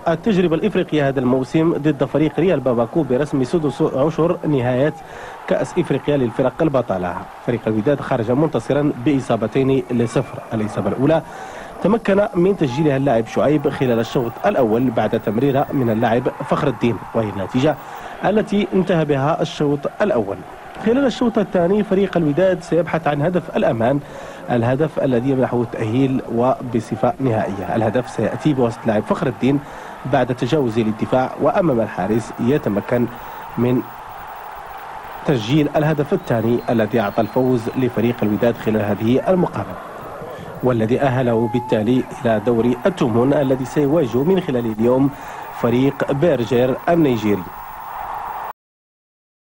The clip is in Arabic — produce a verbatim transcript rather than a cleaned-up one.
التجربة الإفريقية هذا الموسم ضد فريق ريال باماكو برسم سدس عشر نهاية كأس إفريقيا للفرق البطلة. فريق الوداد خرج منتصرا بإصابتين لصفر. الإصابة الأولى تمكن من تسجيلها اللاعب شعيب خلال الشوط الأول بعد تمريرة من اللاعب فخر الدين، وهي النتيجة التي انتهى بها الشوط الأول. خلال الشوط الثاني فريق الوداد سيبحث عن هدف الأمان، الهدف الذي يمنحه التأهيل وبصفة نهائية. الهدف سيأتي بواسطة لاعب فخر الدين بعد تجاوز الدفاع وأمام الحارس يتمكن من تسجيل الهدف الثاني الذي أعطى الفوز لفريق الوداد خلال هذه المقابلة، والذي أهله بالتالي إلى دوري التمون الذي سيواجه من خلال اليوم فريق بيرجير النيجيري.